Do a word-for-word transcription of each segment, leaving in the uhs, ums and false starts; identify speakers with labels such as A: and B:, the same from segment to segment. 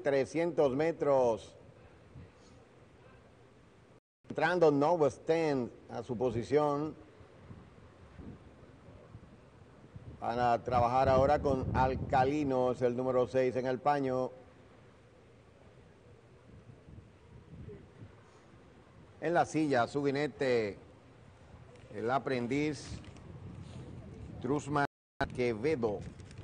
A: trescientos metros. Entrando Noah Sten a su posición. Van a trabajar ahora con Alcalino, es el número seis en el paño. En la silla, su jinete, el aprendiz Trusman Quevedo.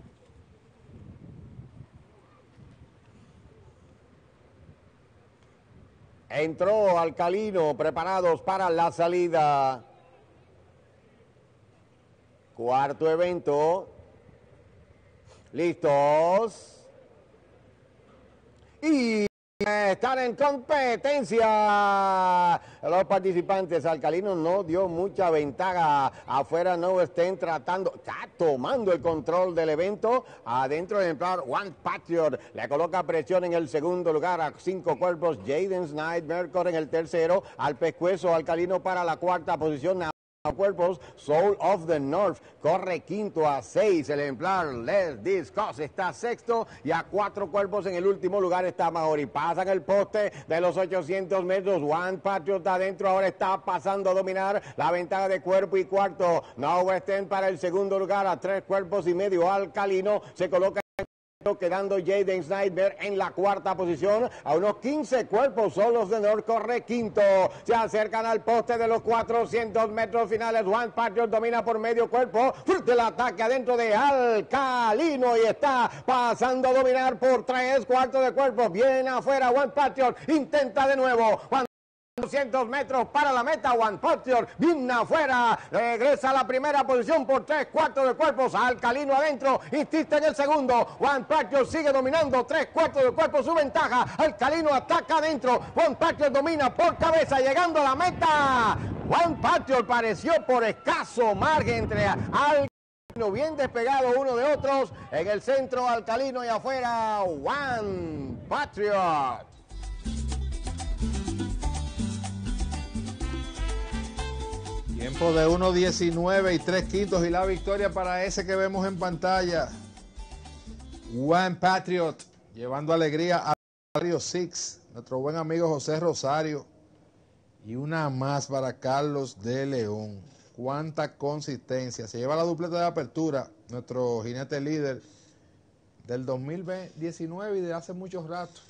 A: Entró Alcalino, preparados para la salida. Cuarto evento. Listos. Y están en competencia los participantes. Alcalino no dio mucha ventaja. Afuera no estén tratando, está tomando el control del evento. Adentro el ejemplar One Patriot le coloca presión en el segundo lugar a cinco cuerpos. Jaden Snider Mercury en el tercero. Al pescuezo Alcalino para la cuarta posición. Cuerpos, Soul of the North corre quinto a seis, el ejemplar Let's Discuss está sexto y a cuatro cuerpos en el último lugar está Maori. Pasan el poste de los ochocientos metros, One Patriot adentro, ahora está pasando a dominar la ventaja de cuerpo y cuarto. No West End para el segundo lugar a tres cuerpos y medio. Alcalino se coloca quedando Jaden Snider en la cuarta posición a unos quince cuerpos. Solos de North corre quinto, se acercan al poste de los cuatrocientos metros finales. One Patriot domina por medio cuerpo, fuerte el ataque adentro de Alcalino y está pasando a dominar por tres cuartos de cuerpo. Bien afuera One Patriot, intenta de nuevo. One doscientos metros para la meta, One Patriot bien afuera, regresa a la primera posición por tres cuartos de cuerpos. Alcalino adentro, insiste en el segundo. One Patriot sigue dominando tres cuartos de cuerpo, su ventaja. Alcalino ataca adentro, One Patriot domina por cabeza, llegando a la meta. One Patriot pareció por escaso margen entre Alcalino, bien despegado uno de otros. En el centro Alcalino y afuera One Patriot.
B: Tiempo de uno diecinueve y tres quintos y la victoria para ese que vemos en pantalla. One Patriot, llevando alegría a Rosario Six, nuestro buen amigo José Rosario. Y una más para Carlos de León. Cuánta consistencia. Se lleva la dupleta de apertura, nuestro jinete líder del dos mil diecinueve y de hace muchos ratos.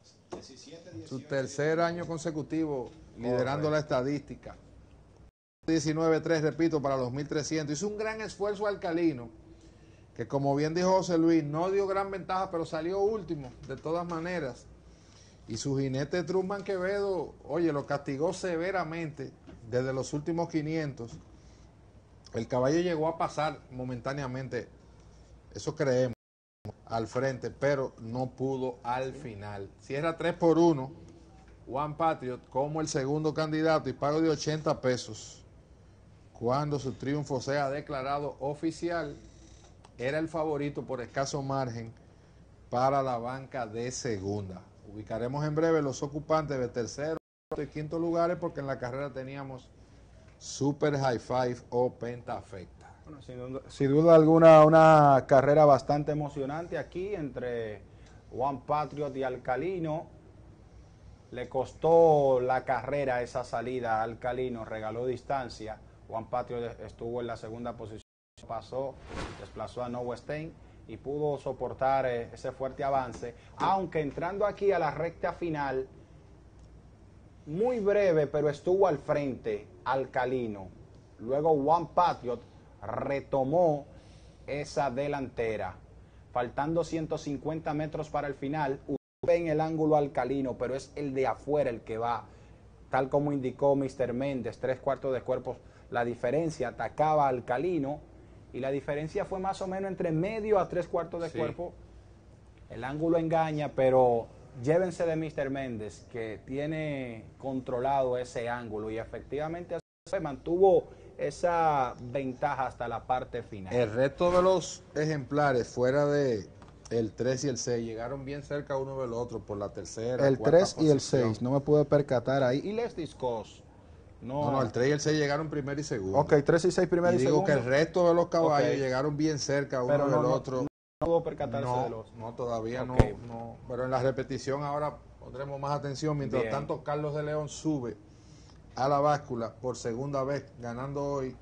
B: Su tercer año consecutivo liderando la estadística. diecinueve tres, repito, para los mil trescientos. Hizo un gran esfuerzo Alcalino, que como bien dijo José Luis, no dio gran ventaja, pero salió último, de todas maneras. Y su jinete Trusman Quevedo, oye, lo castigó severamente desde los últimos quinientos. El caballo llegó a pasar momentáneamente, eso creemos, al frente, pero no pudo al final. Cierra tres por uno, One Patriot como el segundo candidato y pago de ochenta pesos. Cuando su triunfo sea declarado oficial, era el favorito por escaso margen para la banca de segunda. Ubicaremos en breve los ocupantes de tercero y quinto lugares porque en la carrera teníamos Super High Five o Pentafecta.
C: Bueno, sin duda, sin duda alguna, una carrera bastante emocionante aquí entre One Patriot y Alcalino. Le costó la carrera esa salida a Alcalino, regaló distancia. One Patriot estuvo en la segunda posición, pasó, desplazó a Noah Stein y pudo soportar eh, ese fuerte avance, aunque entrando aquí a la recta final, muy breve, pero estuvo al frente Alcalino. Luego One Patriot retomó esa delantera, faltando ciento cincuenta metros para el final. En el ángulo Alcalino, pero es el de afuera el que va, tal como indicó mister Méndez, tres cuartos de cuerpo. La diferencia atacaba a Alcalino y la diferencia fue más o menos entre medio a tres cuartos de sí. cuerpo. El ángulo engaña, pero llévense de mister Méndez, que tiene controlado ese ángulo y efectivamente se mantuvo esa ventaja hasta la parte final.
B: El resto de los ejemplares fuera de el tres y el seis llegaron bien cerca uno del otro por la tercera.
C: El tres y el seis, no me pude percatar ahí. Y Les Discuss.
B: No, no, no, el tres y el seis llegaron primero y segundo.
C: Ok, tres y seis primero y, y
B: digo
C: segundo.
B: que el resto de los caballos okay. llegaron bien cerca uno
C: Pero
B: del
C: no,
B: otro.
C: No, pudo percatarse
B: No,
C: de los...
B: no, todavía
C: Okay.
B: no, no. Pero en la repetición ahora pondremos más atención. Mientras
C: Bien.
B: tanto, Carlos de León sube a la báscula por segunda vez, ganando hoy.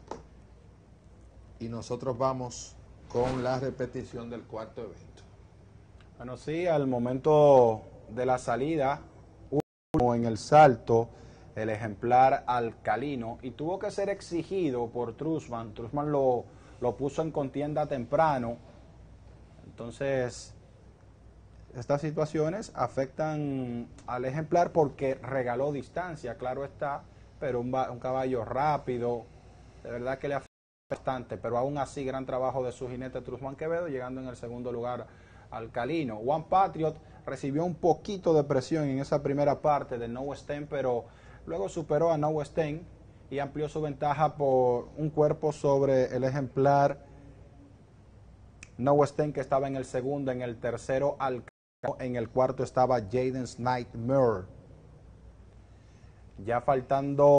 B: Y nosotros vamos con la repetición del cuarto evento.
C: Bueno, sí, al momento de la salida, uno en el salto, el ejemplar Alcalino, y tuvo que ser exigido por Truzman. Truzman lo, lo puso en contienda temprano. Entonces, estas situaciones afectan al ejemplar porque regaló distancia, claro está, pero un, un caballo rápido, de verdad que le afecta bastante, pero aún así gran trabajo de su jinete Truzman Quevedo, llegando en el segundo lugar Alcalino. One Patriot recibió un poquito de presión en esa primera parte de No Sten, pero luego superó a No Sten y amplió su ventaja por un cuerpo sobre el ejemplar No Sten, que estaba en el segundo. En el tercero Alcalino, en el cuarto estaba Jaden's Nightmare. Ya faltando